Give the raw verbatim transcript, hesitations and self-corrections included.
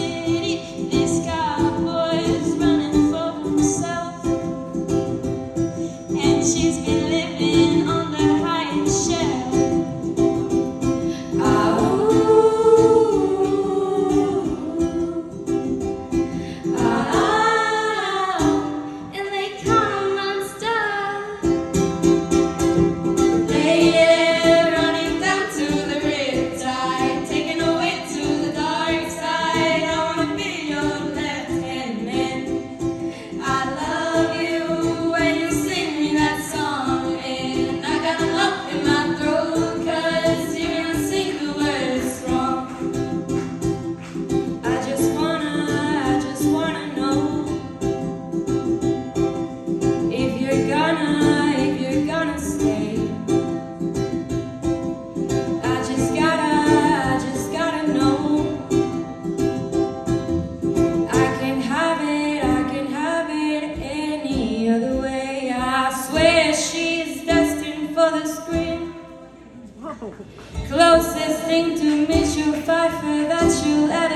city. This cowboy is running for himself, and she's been living on the highest shelf. Running down to the Riptide, taking away to the dark side. I wanna be your left-hand man. I love you when you sing me that song, and I got a lump in my throat, 'cause you're gonna sing the words wrong. I just wanna, I just wanna know if you're gonna, if you're gonna stay. She's destined for the screen. Closest thing to Mitchell Pfeiffer that you'll ever